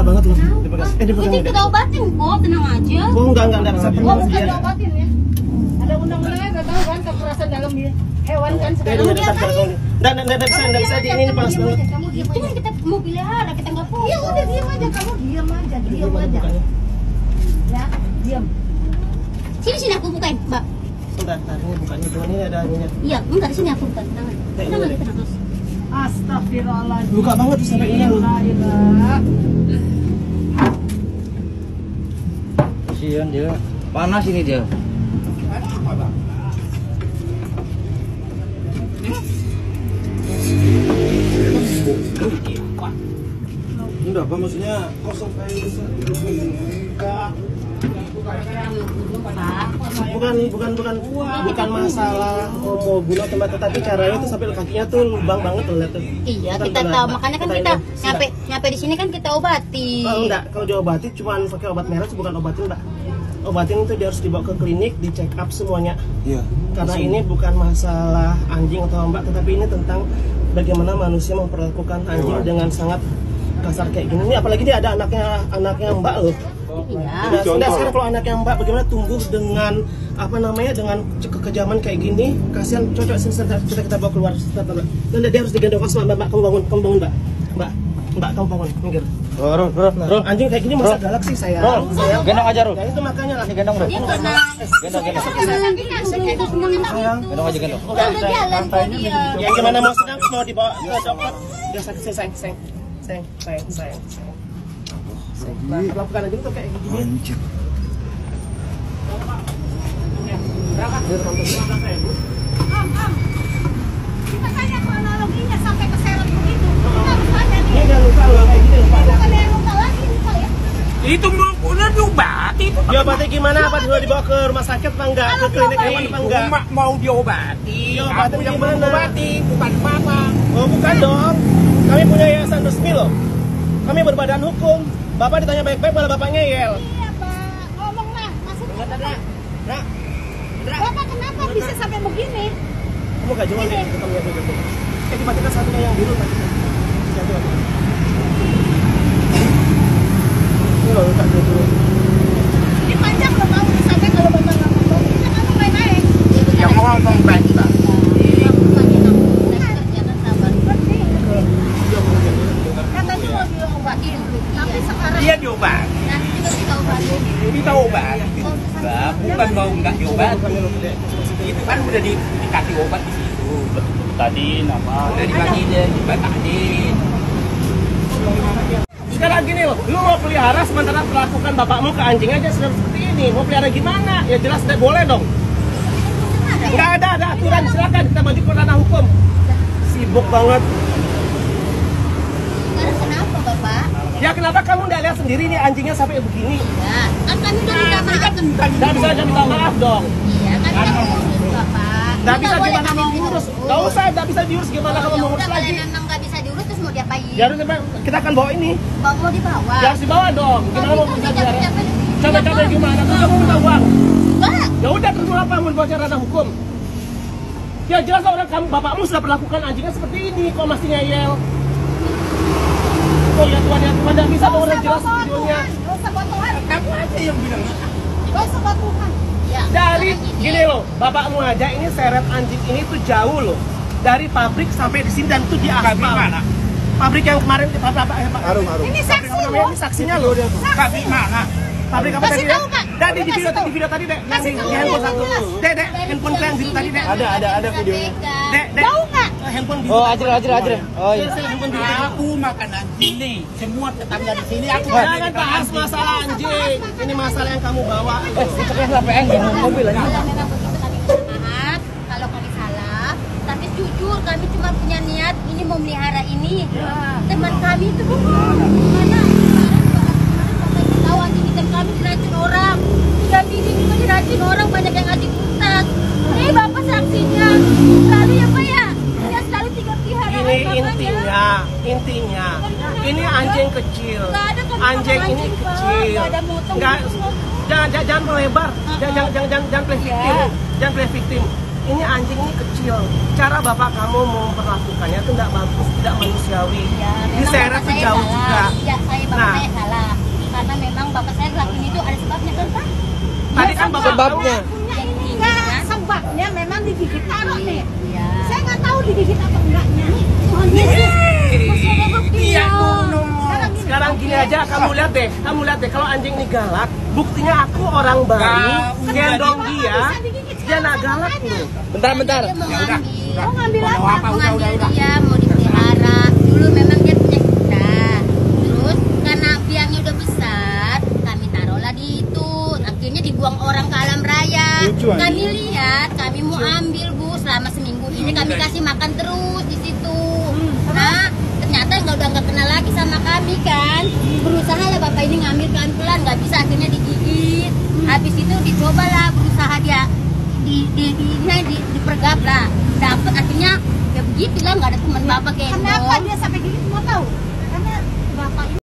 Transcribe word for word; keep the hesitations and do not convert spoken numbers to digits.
banget loh. Dipegang. Eh dipegang. Itu kita obatin kok, tenang aja. Oh enggak enggak enggak bisa. Oh bukan diobatin ya. Ada undang-undangnya nggak tahu kan kekerasan dalam hewan kan sekarang. Enggak enggak enggak bisa enggak bisa di ini panas banget. Itu kan kita mau pelihara, kita nggak punya. Iya udah diam aja, kamu diam aja, diam aja. Ya, diam. Sini sini aku bukain, Mbak. Entar, entar ini bukannya cuma ini ada ininya. Iya, enggak sini aku bukain. Tangan. Tangan kita terus. Astagfirullahaladzim. Luka banget tuh sampai ini loh. Kasihan dia. Panas ini dia. Enggak, apa maksudnya kosong kayak gitu. Enggak. Bukan bukan bukan bukan masalah mau bunuh tempat, tetapi caranya itu sampai kakinya tuh lubang banget tuh lihat tuh. Iya, kita tahu makanya kan kita nyampe nyampe di sini kan kita obati. Oh, enggak, kalau diobati cuma pakai obat merah bukan obatin, Mbak. Obatin itu dia harus dibawa ke klinik, di check up semuanya. Iya. Karena ini bukan masalah anjing atau Mbak, tetapi ini tentang bagaimana manusia memperlakukan anjing dengan sangat kasar kayak gini. Ini apalagi dia ada anaknya anaknya Mbak loh. Iya. Nah, sudah sekarang kalau anaknya Mbak bagaimana tumbuh dengan apa namanya dengan kekejaman kayak gini, kasihan cocok sini kita kita bawa keluar. Dan dia harus digendong sama Mbak, Mbak kamu bangun, kamu bangun Mbak. Mbak, Mbak kamu bangun, minggir. Oh, Rul, Rul, Rul. Anjing kayak gini masa galak sih saya. Rul, gendong aja, Rul. Ya itu makanya lah. Ini gendong, Rul. Dia kena Gendong, gendong. Gendong aja, gendong. udah jalan kok dia. Ya gimana mau sedang mau dibawa ke dokter? Dia sakit sih sayang, sayang, sayang, sayang, sayang, sayang. Nah, lakukan aja tuh kayak gini. Anjir. Am, am. Kita tanya kronologinya sampai keseret begitu. Kita harus tanya nih. Ini dia luka loh kayak gini luka. Bukan yang luka lagi luka ya. Itu mau udah diobati itu. Diobati gimana? Apa dulu dibawa ke rumah sakit apa enggak? Ke klinik hewan apa enggak? Cuma mau diobati. Diobati Aku yang mau gimana? diobati, bukan mama. Oh bukan dong. Kami punya yayasan resmi loh. Kami berbadan hukum. Bapak ditanya baik-baik malah bapak ngeyel. Iya Pak, ngomong lah. Maksudnya Nah, nah, Bapak kenapa bisa sampai begini? Kamu gak jual nih, kita lihat dulu. Eh dimatikan satunya yang biru tadi. Satu lagi. Ini loh luka dulu. Ini panjang loh mau sampai kalau Bapak nggak ngomong. Kita ngomong main-main. yang ngomong bantah. Katanya mau diobati dulu. Tapi sekarang Dia diobati. Nanti juga kita obatin. Kita obati. Nah, bukan mau nggak diobati. Itu kan udah di, dikasih obat di situ. Tadi nama. Udah dibagi deh, dibatahin. Sekarang gini loh, lu mau pelihara sementara perlakukan bapakmu ke anjing aja sudah seperti ini. Mau pelihara gimana? Ya jelas tidak boleh dong. Nggak ada, ada aturan, silakan kita maju ke ranah hukum. Sibuk banget. Sekarang kenapa Bapak? Ya kenapa kamu nggak lihat sendiri nih anjingnya sampai begini? Ya, kan kami udah minta maaf. Nggak bisa aja minta maaf dong. Iya, kan kita ngurus Bapak. Nggak bisa Boleh gimana kami mau bisa ngurus? urus. Nggak usah, nggak bisa diurus gimana Oh, kamu ya mau ngurus udah, lagi? kalian memang nggak bisa diurus terus mau diapain? Ya harus kita akan bawa ini. Bawa mau dibawa. Ya harus dibawa dong. Gimana mau bisa Tapi bicara? capek-capek. Capek-capek gimana? Kan kamu minta uang. Enggak. Ya udah terus apa mau baca ranah hukum? Ya jelas orang kamu bapakmu sudah perlakukan anjingnya seperti ini, kok masih ngeyel? Oh ya Tuhan ya Tuhan, nggak bisa dong orang jelas videonya. Gak usah buat Tuhan. Kamu aja yang bilang. Gak usah buat Tuhan. Ya, Dari sekarang gini loh, bapakmu aja ini seret anjing ini tuh jauh loh. Dari pabrik sampai di sini dan itu di Kami aspal. mana? Pabrik yang kemarin apa apa apa? Harum harum. Ini saksi Ini loh. saksinya loh. Kami mana? Pabrik apa Kasih tadi? tahu, Kak. Dek, di Kasih video tahu. di video tadi dek. Yang Kasih di tahu. di handphone satu. Jelas. Dek, dek, handphone yang biru tadi dek. Ada, ada, ada videonya. Dek, dek. Bau nggak? Eh, Handphone biru. Oh, Ajre, Ajre, Ajre. Oh iya. Saya handphone biru. Aku makanan sini. Semua tetangga di sini aku. Jangan bahas masalah anjing. Ini masalah yang kamu bawa. Eh, ucapnya sampai enggak mobil aja. Kalau memang begitu kami minta maaf, kalau kami salah. Tapi jujur kami cuma punya niat ini mau melihara ini. Teman kami itu mana? Tahu anjing hitam kami diracun orang. Dan ini juga diracun orang, banyak yang ngajak utang. Ini bapak saksinya. Lalu ya pak ya? Ya selalu tiga pihak. Ini intinya, intinya. Ini anjing kecil. Nggak ada kan Anjing potong ini anjing, Pak. kecil. Nggak ada motong Nggak, gitu. jangan jangan jangan melebar. Jangan jangan jangan jangan play victim. Iya. Jangan play victim. ini anjing ini kecil. Cara bapak kamu memperlakukannya itu tidak bagus, tidak manusiawi. Ya, memang Diseret bapak saya jauh salah. juga. Ya, saya bapak Nah. saya salah. Karena memang bapak saya ngelakuin itu ada sebabnya kan Pak? Tadi kan bapak Sebabnya. Punya ini enggak, sebabnya memang digigit taruh nih. Iya. Saya nggak tahu digigit atau enggaknya. Tuhan Yesus. Masih ada buktinya. Sekarang gini. Sekarang gini aja, kamu lihat deh, kamu lihat deh kalau anjing ini galak, buktinya aku orang baik, Nggak, gendong udah. dia, Bisa digigit dia sekarang, nggak galak makanya. loh. Bentar, bentar. Dia mau Ya udah, ngambil. Mau ngambil Mau apa? apa? Mau Udah, udah, ngambil udah. dia, mau dipelihara. Dulu memang dia punya kita. Terus karena biangnya udah besar, kami taruhlah di itu. Akhirnya dibuang orang ke alam raya. Kami lihat, kami mau ambil Bu. Selama seminggu ini kami kasih makan terus di situ. Nah, ternyata nggak udah nggak kenal lagi sama kami kan. Berusaha lah bapak ini ngambil pelan-pelan, nggak bisa akhirnya digigit. Habis itu dicobalah berusaha dia di di di di, di, dipergap lah. Dapat akhirnya ya begitulah nggak ada teman bapak kayak Kenapa dia sampai gigit mau tahu? Karena bapak ini